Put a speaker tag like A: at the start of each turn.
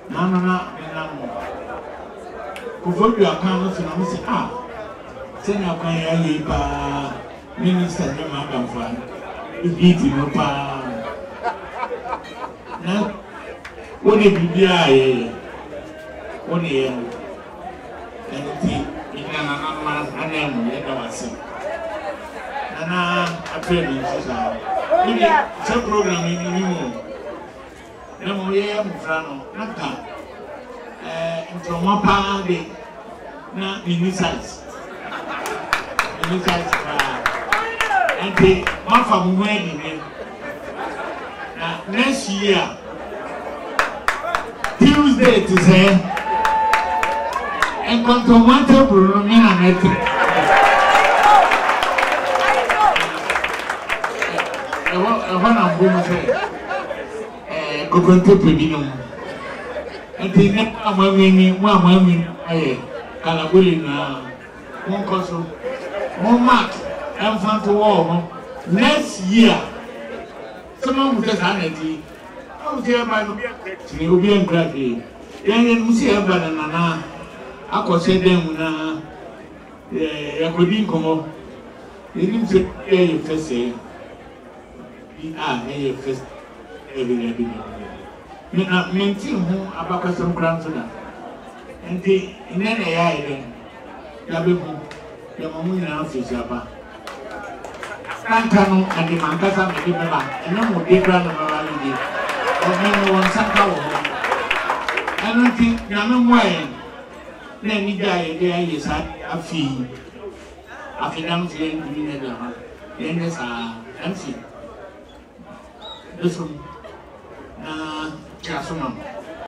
A: na kuvodu akano so na mse se na kwan ya yi pa minister na ma ba fa ibiti no pa na woni bibia ye woni ye enti ina na ma anem ye da wase na apeli sisa ni se program ni mo na mo ye mo frano na ka from pa de na insights and the mafa mweni na next year Tuesday to say en contomate pronomina metre wana mbumu se kokonte pedino enti ne amamini mu amamini aye kalabuli na monkoso mon mark enfant war next year someone will just hand it I will tell my ni obi en grade yen musi e ba na na akose dem na yakodi nkomo enim se e fese e fese every me na menti ho abakasem kranto na enti inene ya ile ya bebu ya mamu na afisi aba kankano ade mankasa me de beba eno mo de bra na baba ni o me won saka wo eno ti na me mo ayen na ni ga ye de aye sa afidam ti en ni na ha ene sa ansi eso na kasuma